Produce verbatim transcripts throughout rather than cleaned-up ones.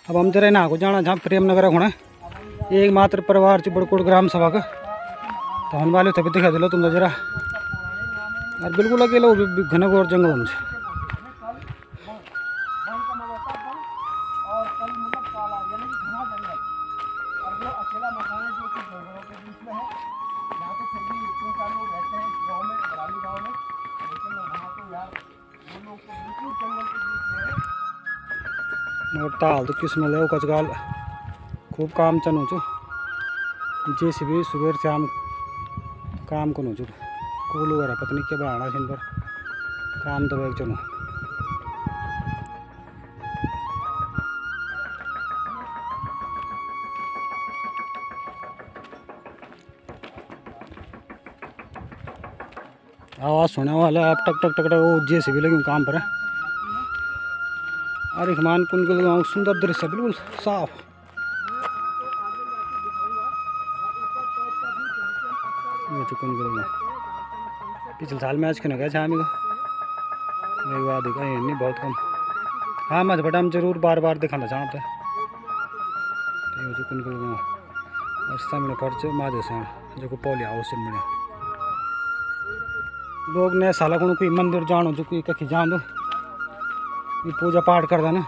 अब हम जरा ना को जाना जहाँ प्रेमनगर होना एक मात्र परिवार च बड़कोट ग्राम सभा का तो हम वाले तभी दिखा दिलो तुम जरा और बिल्कुल अकेला वो भी घना घोर जंगल हमसे और ताल तो किस्म ले कचगाल खूब काम चनु छु जैसे भी सुबह शाम काम को छु कोलू वरा पत्नी के बाणा छिन पर काम तो एक चनु आवाज सुने वाला आप टक टक टक टक वो जैसे भी लगी काम पर है। अरे हमान कुंडल गाँव सुंदर दृश्य बिल्कुल साफ पिछले साल मैच खेलने गया शामी को एक बार देखा नहीं बहुत कम हाँ मत बट हम जरूर बार बार दिखाना चाहते हैं कुंडल गाँव और सामने फर्च माधे से जो को पौलिया हाउस से मिले लोग ने साला को कोई मंदिर जानो जो कोई कहीं जान दो ये पूजा पाठ कर देना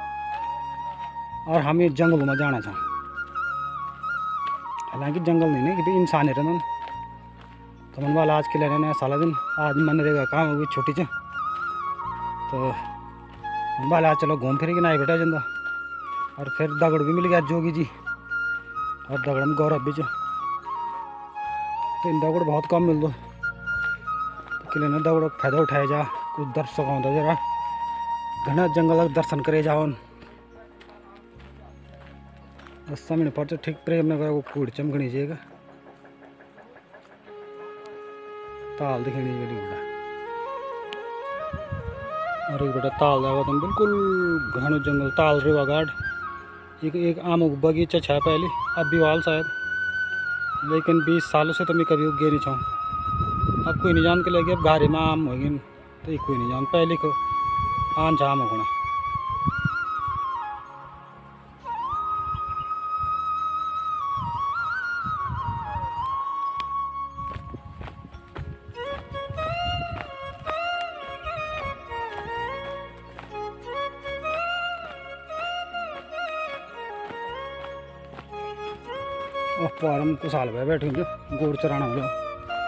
और हम ये जंगलों में जाना चाहें हालांकि जंगल नहीं नहीं कि इंसान है रहना तो मन वाला आज के लिए रहना साला दिन आज मन रहेगा काम होगी छोटी से तो मन वाला चलो घूम फिर के ना बेटा जंदा और फिर दगड़ भी मिल गया जोगी जी और दगड़ में गौरव भी तो इन दगड़ बहुत कम मिल दो के लिए ना दगड़ फायदा उठाया जा कुछ दर्शक होता जरा घना जंगल दर्शन करे जाओ सामने पर ठीक प्रेमनगर को कूड़ चमकनी चाहिए ताल दिखनी वाली बेटा और एक बेटा ताल जाएगा तुम बिल्कुल घना जंगल ताल रेवा गार्ड एक एक आम बगीचा छा पहले अब भी वाल शायद लेकिन बीस सालों से तो मैं कभी उगे नहीं चाहूँ अब कोई नहीं जान के लगे अब घारे में आम होगी तो कोई नहीं जान पहले को आन जाम होना और पारम को साल भाई बैठे गोड़ चराना हो जाओ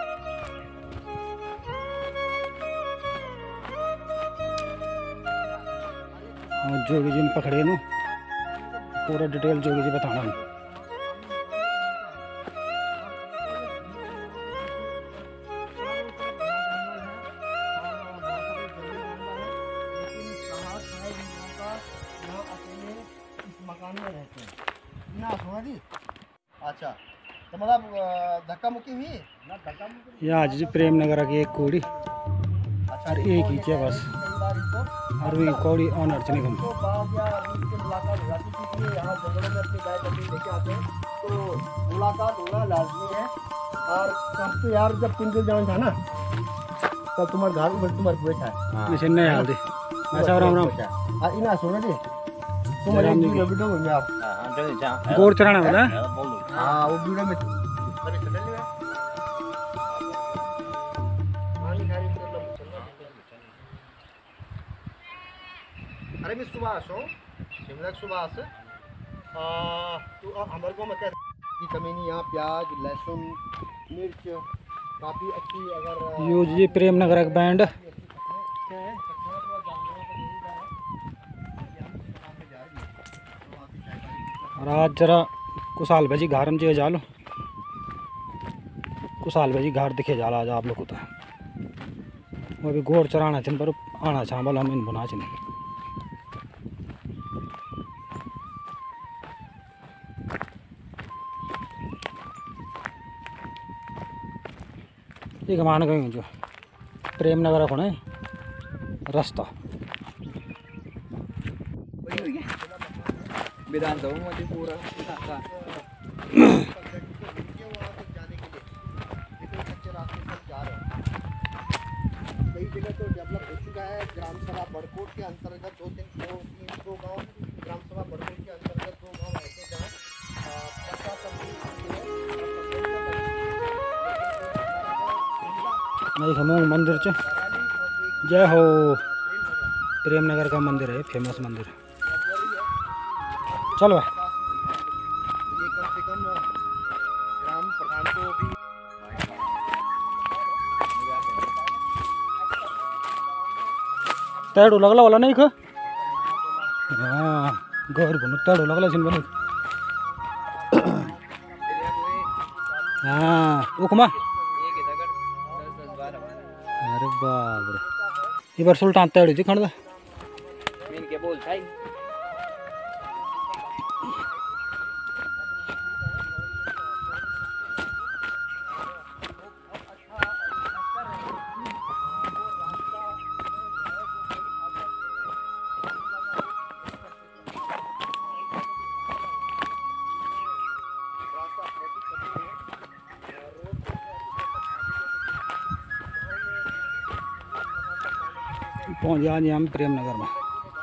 जोगी जी ने पकड़े नो पूरा डिटेल जोगी जी बताना है। अच्छा तो मतलब धक्का मुक्की हुई ना धक्का मुक्की यहाँ जी प्रेमनगर की एक कोड़ी और एक ही है बस और वही कौड़ी ऑनर चने कम तो बाग या उसके मुलाकात हो जाती थी कि यहाँ जंगलों में अपनी गाय बकरी लेके आते हैं तो मुलाकात होना लाजमी है। और तब तो यार जब कुंडल जान था ना तब तुम्हारे घर में तुम्हारे बैठा है इसे नहीं हाल दे मैं सब राम राम हाँ इना सुनो जी तुम्हारे वीडियो वीडियो में आप गोड़ चराना वाला हाँ वो वीडियो में अरे मैं सुभाष हूँ शिमला सुभाष तो हमारे को मतलब की कमी नहीं यहाँ प्याज लहसुन मिर्च काफ़ी अच्छी अगर यू जी प्रेमनगर का बैंड और आज जरा कुशाल भाजी घर में जे जालो कुशाल भाजी घर दिखे जाला आज आप लोग को तो वो भी गोड़ चराना थिन पर आना छा वाला हम इन बुना चने एक मान गई जो प्रेमनगर को रास्ता विधानसभा में पूरा कई जगह तो डेवलप हो चुका है। ग्राम सभा बड़कोट के अंतर्गत दो तीन सौ तीन सौ गाँव ग्राम सभा बड़कोट के एक हम मंदिर च जय हो प्रेमनगर का मंदिर है, फेमस मंदिर। चलो ये कम से कम ग्राम प्रधान को भी तेड़ो लगला वाला नहीं ख हाँ घर भुनु तेड़ो लगला छिन बनी हाँ उखमा अरे बाप रे ये बार सुल्तान तेड़ी थी खंड के बोल था पहुँच गया जी हम प्रेमनगर में।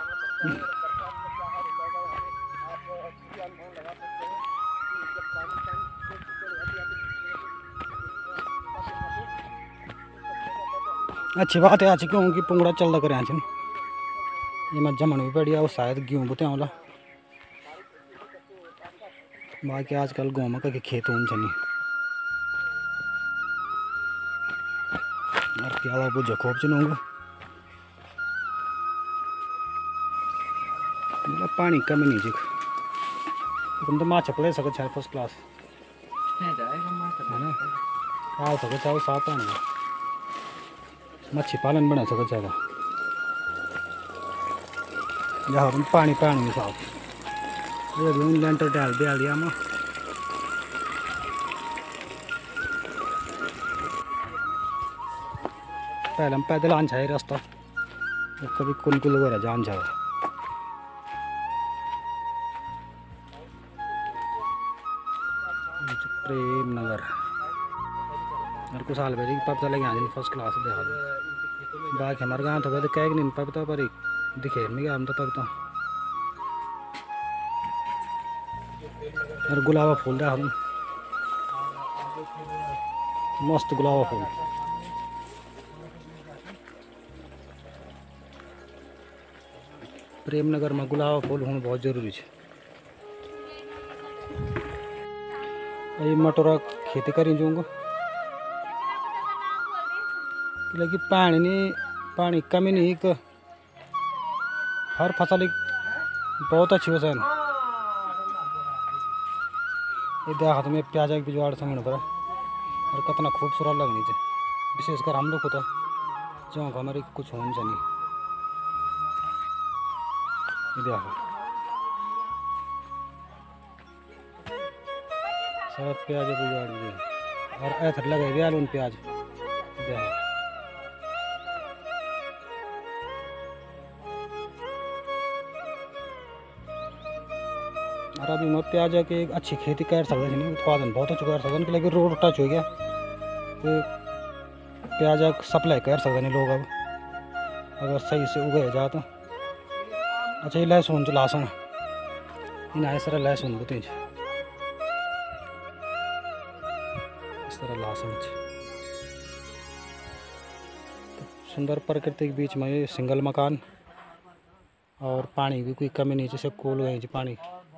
अच्छी बात है आज क्योंकि पुंगड़ा चलता करे आज ये मैं जमन भी पड़ी है वो शायद गेहूँ बुते वाला बाकी आजकल गाँव में कहीं खेत होने चाहिए और क्या बुझे खोप चुनूंगा मतलब पानी कमी नहीं जी तुम तो माछ पड़े सके चाहे फर्स्ट क्लास है ना आ सके चाहे साफ पानी मच्छी पालन बना सके चाहे जहाँ तुम पानी पानी नहीं साफ ये भी लेंटर डाल डाल दिया मैं पहले हम पैदल आन चाहिए रास्ता कभी कुल कुल वगैरह जान जाए प्रेमनगर और कुछ साल पहले पता लगे आज फर्स्ट क्लास देखा बाकी हमारे गाँव तो कह नहीं पता पर दिखे नहीं गया हम तो पता और गुलाबा फूल देखा हम मस्त गुलाबा फूल प्रेमनगर में गुलाबा फूल होना बहुत जरूरी है। ये मटोरा खेती करी जाऊँगा लेकिन पानी नहीं पानी कमी नहीं एक हर फसल बहुत अच्छी वसन ये देखा तुम्हें प्याज की बिजवाड़ समझ पर और कितना खूबसूरत लगनी चाहिए विशेषकर हम लोग को तो जो हमारी कुछ होनी चाहिए ये देखो सब प्याज बिगाड़ दिए और ऐसा लगे भी आलू प्याज देखो और अभी मैं प्याज की एक अच्छी खेती कर सकते हैं उत्पादन बहुत अच्छा कर सकते लेकिन रोड टच हो गया तो प्याज सप्लाई कर सकते नहीं लोग अब अगर सही से उगाया जाए तो अच्छा ये लहसुन जो लहसुन इन आए सारा लहसुन बुते इस तरह लहसुन सुंदर प्रकृति के बीच में ये सिंगल मकान और पानी की कोई कमी नहीं जैसे कोल गए पानी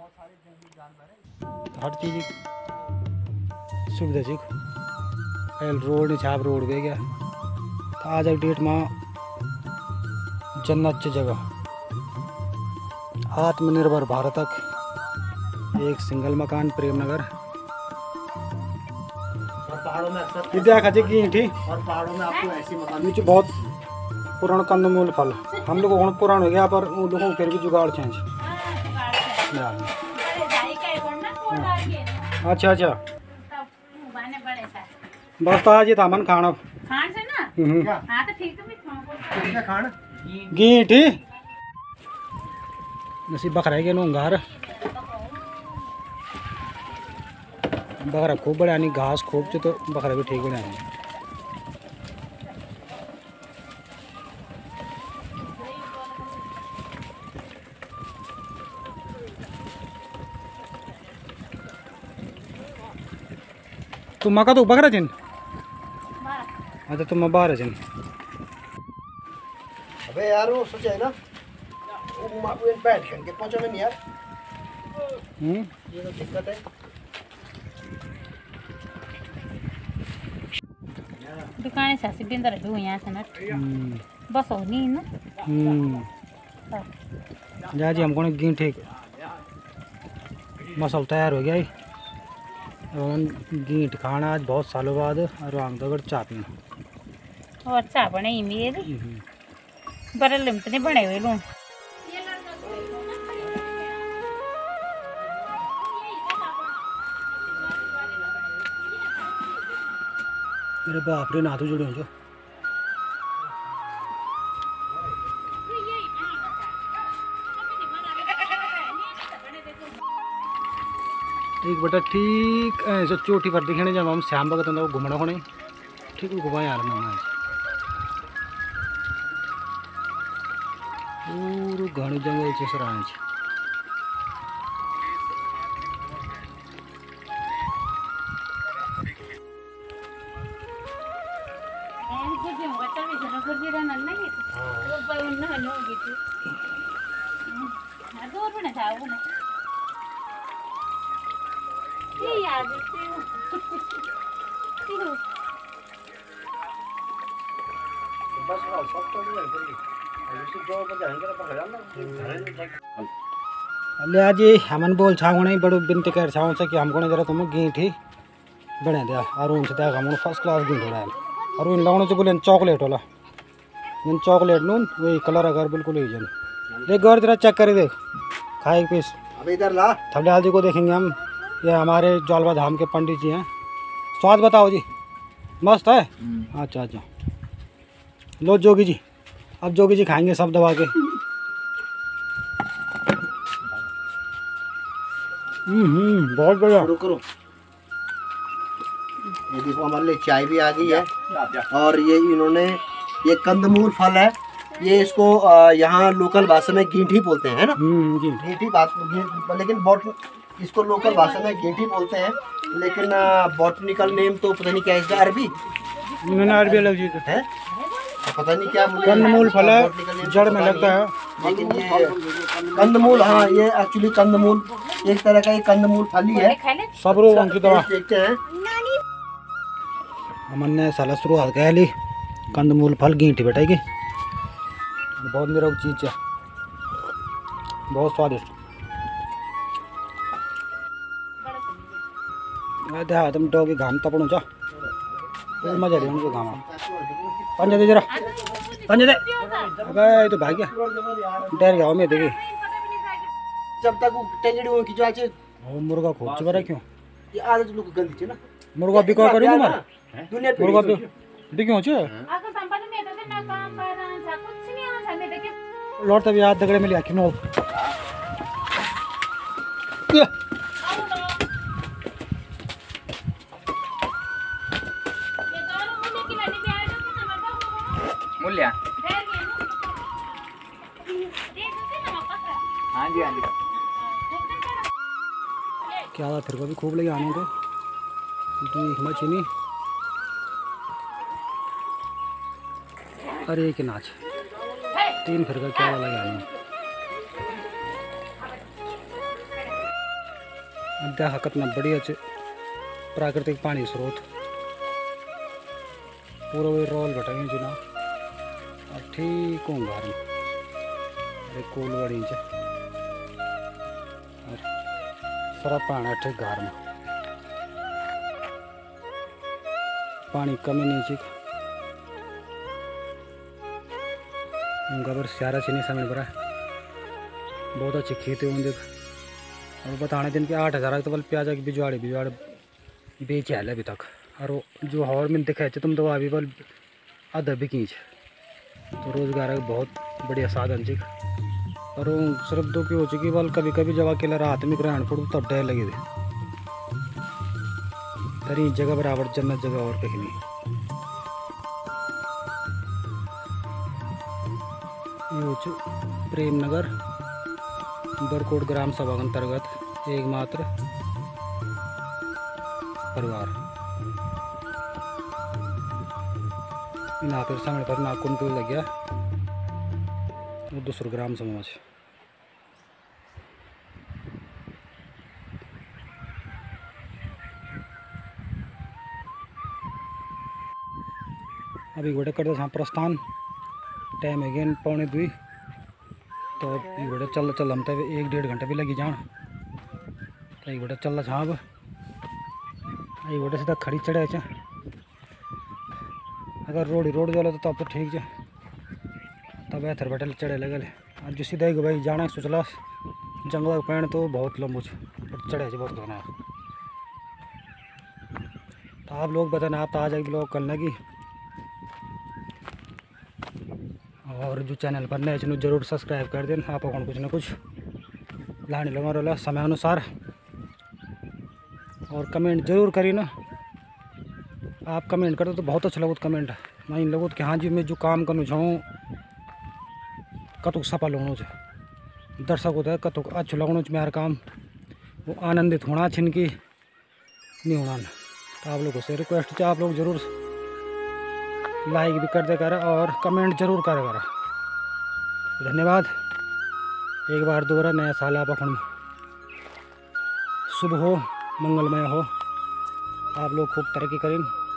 हर चीज़ सुविधा जी एल रोड छाप रोड गए गया तो आज एक डेट में जन्नत की जगह आत्मनिर्भर भारत तक एक सिंगल मकान प्रेमनगर पहाड़ों में अक्सर विद्या खाची की थी और पहाड़ों में आपको ऐसे मकान नीचे बहुत पुराना कंदमूल फल हम लोग को पुराना हो गया पर उन लोगों को फिर भी जुगाड़ चेंज अच्छा अच्छा बस तो आज ये था मन खाना खान से ना हम्म। हाँ तो ठीक है क्या खाना गीठी नसीब बकरा के नो घर बकरा खूब बड़ा नहीं घास खूब च तो बकरा भी ठीक बना तू मका तो बकरा जिन अच्छा तुम बाहर है अबे यार वो सोचा है ना वो मापू बैठ करके पहुंचा में नहीं यार हम्म ये तो दिक्कत है। दुकान से से बिंदर दो यहाँ से ना बस हो नहीं ना हम्म जा जी हमको घी ठीक मसाला तैयार हो गया ही और गीट खाना आज बहुत सालों बाद और आम दगड़ चा पीना और चाह बने मेरे बड़े लिम्ट नहीं बने हुए लूँ मेरे बाप रे ना तो जुड़े हो जो एक बेटा ठीक ऐसे चोटी पर दिखने जब हम श्याम भगत वो घूमना को नहीं ठीक घुमा यार ना पूरा घणु जंगल से सर आए बस हाँ सब तो नहीं है जो बजाएंगे ना पकड़ा ना ले आज हमन बोल छाऊ नहीं बड़ो बिनते कर छाऊ से कि हमको नहीं जरा तुम गीठी बने दिया और उनसे देखा हम फर्स्ट क्लास गीठ हो रहा है और इन लोगों से बोले चॉकलेट वाला इन चॉकलेट नून वही कलर अगर बिल्कुल ही जन देख गौर जरा चेक कर देख खाए पीस अब इधर ला थबलाल जी को देखेंगे हम ये हमारे ज्वालबा धाम के पंडित जी हैं स्वाद बताओ जी मस्त है अच्छा अच्छा लो जोगी जी अब जोगी जी खाएंगे सब दबा के हम्म बहुत बढ़िया शुरू करो। ये देखो हमारे लिए चाय भी आ गई है और ये इन्होंने ये कंदमूल फल है ये इसको यहाँ लोकल भाषा में गींठी बोलते हैं ना हम्म जी गींठी बात लेकिन बॉट इसको लोकल भाषा में गींठी बोलते हैं लेकिन बॉटनिकल नेम तो पता नहीं क्या है इसका अरबी इन्होंने अरबी अलग जी है पता नहीं क्या मुझे कंदमूल फल है जड़ में लगता है लेकिन ये कंदमूल हाँ ये एक्चुअली कंदमूल एक तरह का ये कंदमूल फल ही है सब रोग की दवा देखते हैं हमन ने साला शुरुआत कह ली कंदमूल फल गींठी बैठेगी बहुत निरोग चीज है बहुत स्वादिष्ट देहा तुम डोगी घाम तपड़ू चा मजा ले उनको घाम पंजा दे जरा पंजा दे अबे तो भाग गया डर गया मैं देखी जब तक वो टेंगड़ी हो की जो आज ओ मुर्गा खूब चुरा क्यों ये आदत लोग गंदी थी ना मुर्गा बिको करी ना मार दुनिया पे मुर्गा बिक्यो छ लौट तब याद दगड़े में लिया कि नो मूल्य हाँ जी हाँ जी क्या हुआ तेरे को भी खूब लगे आने को देख मछली अरे एक नाच तीन फिर का क्या वाला आने अब देखा कितना बढ़िया च प्राकृतिक पानी स्रोत पूरा वही रोल बटेंगे जुना और ठीक हूँ घर में अरे कोल बड़ी च और सारा पानी ठीक घर में पानी कमी नहीं चाहिए गबर स्यारा चीनी समय भरा बहुत अच्छी खेती होंगे देख और बताने दिन के आठ हज़ार तो बल प्याजा की बिजवाड़ी बिजवाड़ बेचे है अभी तक और जो हॉर में दिखाए तुम तो अभी बल आधा बिकी तो रोजगार का बहुत बढ़िया साधन जी और सिर्फ दो की हो चुकी बल कभी कभी जब अकेला रात में ग्रहण पड़ू तब डर लगे थे तरी जगह बराबर जन्नत जगह और कहीं नहीं प्रेम नगर बरकोट ग्राम सभा के अंतर्गत एकमात्र परिवार ना फिर संग पर ना कुंटल लग गया वो दूसरे ग्राम समझ। अभी घोड़े करते हाँ प्रस्थान टाइम है गया पौने दुई तो ये घोड़े चल चल हम तो एक डेढ़ घंटा भी लगी जान तो ये घोड़े चल रहा छा अब ये घोड़े सीधा खड़ी चढ़े च अगर रोड ही रोड चलो तो तब तो ठीक है तब ऐथर बैठे चढ़े लगल और जो सीधा ही भाई जाना सोचला जंगल का पेड़ तो बहुत लंबू पर चढ़े बहुत खतरनाक। तो आप लोग बताना आप तो आ जाएगी ब्लॉग करने की और जो चैनल पर नए चैनल जरूर सब्सक्राइब कर देना आप कुछ ना कुछ लाने लगा रहा समय अनुसार और कमेंट जरूर करी ना आप कमेंट करते तो बहुत अच्छा लगो कमेंट मैं इन लगो कि हाँ जी मैं जो काम करूँ चाहूँ कतुक सफल होना चाहिए दर्शक होता है कतुक अच्छा लगना चाहिए मेरा काम वो आनंदित होना छिनकी नहीं होना ना। तो आप लोगों से रिक्वेस्ट है आप लोग ज़रूर लाइक भी कर दे करा और कमेंट जरूर करे करा। धन्यवाद एक बार दोबारा नया साल आप अपन शुभ हो मंगलमय हो आप लोग खूब तरक्की करें।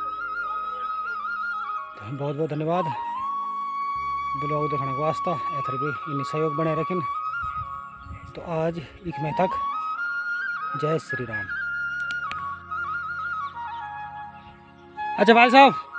तो बहुत बहुत धन्यवाद ब्लॉग देखने के वास्ता ऐथर भी इन सहयोग बने रखें। तो आज एक मई तक जय श्री राम। अच्छा भाई साहब